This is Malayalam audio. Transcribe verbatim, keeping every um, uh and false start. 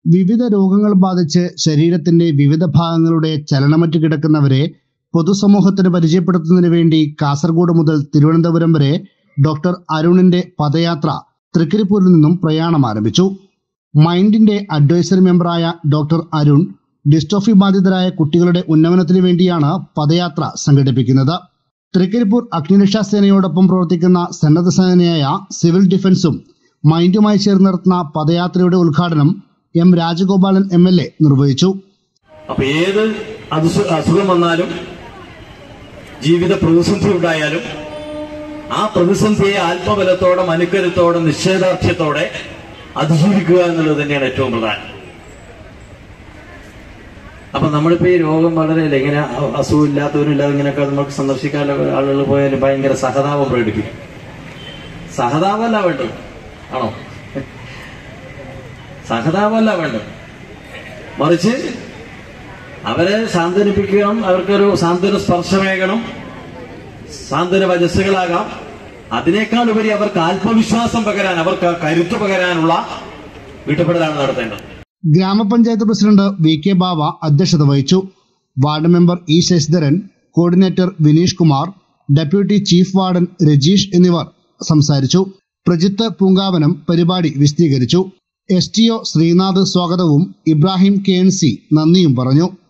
വിവിധ രോഗങ്ങൾ ബാധിച്ച് ശരീരത്തിന്റെ വിവിധ ഭാഗങ്ങളുടെ ചലനമറ്റ് കിടക്കുന്നവരെ പൊതുസമൂഹത്തിന് പരിചയപ്പെടുത്തുന്നതിന് വേണ്ടി കാസർഗോഡ് മുതൽ തിരുവനന്തപുരം വരെ ഡോക്ടർ അരുണിന്റെ പദയാത്ര തൃക്കരിപ്പൂരിൽ നിന്നും പ്രയാണം ആരംഭിച്ചു. മൈൻഡിന്റെ അഡ്വൈസറി മെമ്പറായ ഡോക്ടർ അരുൺ ഡിസ്ട്രോഫി ബാധിതരായ കുട്ടികളുടെ ഉന്നമനത്തിനു വേണ്ടിയാണ് പദയാത്ര സംഘടിപ്പിക്കുന്നത്. തൃക്കരിപ്പൂർ അഗ്നിരക്ഷാ സേനയോടൊപ്പം പ്രവർത്തിക്കുന്ന സന്നദ്ധ സേനയായ സിവിൽ ഡിഫൻസും മൈൻഡുമായി ചേർന്ന് നടത്തുന്ന പദയാത്രയുടെ ഉദ്ഘാടനം M Rajagopalan M L A നിർവഹിച്ചു. അപ്പൊ ഏത് അസുഖം വന്നാലും ജീവിത പ്രതിസന്ധി ഉണ്ടായാലും ആ പ്രതിസന്ധിയെ ആത്മബലത്തോടെ മനക്കരുത്തോടെ നിശ്ചയദാർഢ്യത്തോടെ അതിജീവിക്കുക എന്നുള്ളത് തന്നെയാണ് ഏറ്റവും പ്രധാനം. അപ്പൊ നമ്മളിപ്പോ ഈ രോഗം വളരെ ഇങ്ങനെ അസുഖം ഇല്ലാത്തവരില്ലാതെ ഇങ്ങനെയൊക്കെ നമുക്ക് സന്ദർശിക്കാൻ ആളുകൾ പോയാലും ഭയങ്കര സഹതാപം പ്രകടിപ്പിക്കും. സഹതാപമല്ല വേണ്ടത്, ആണോ? സഹതാപമല്ല വേണ്ടത്, മറിച്ച് അവരെ സാന്ത്വനിപ്പിക്കണം, അവർക്കൊരു സാന്ത്വന സ്പർശമേകണം, സാന്ത്വന വചസ്സുകളാകാം. അതിനേക്കാൾ ഉപരി അവർക്ക് ആത്മവിശ്വാസം പകരാൻ, അവർക്ക് കരുത്ത് പകരാനുള്ള വീട്ടുപെടലാണ് നടത്തേണ്ടത്. ഗ്രാമപഞ്ചായത്ത് പ്രസിഡന്റ് വി കെ ബാവ അധ്യക്ഷത വഹിച്ചു. Ward member E Sasidharan, coordinator Vineesh Kumar, deputy chief warden Rajeesh എന്നിവർ സംസാരിച്ചു. പ്രജിത്ത് പൂങ്കാവനം പരിപാടി വിശദീകരിച്ചു. എസ് ടി ഒ ശ്രീനാഥ് സ്വാഗതവും ഇബ്രാഹിം കെ എൻ സി നന്ദിയും പറഞ്ഞു.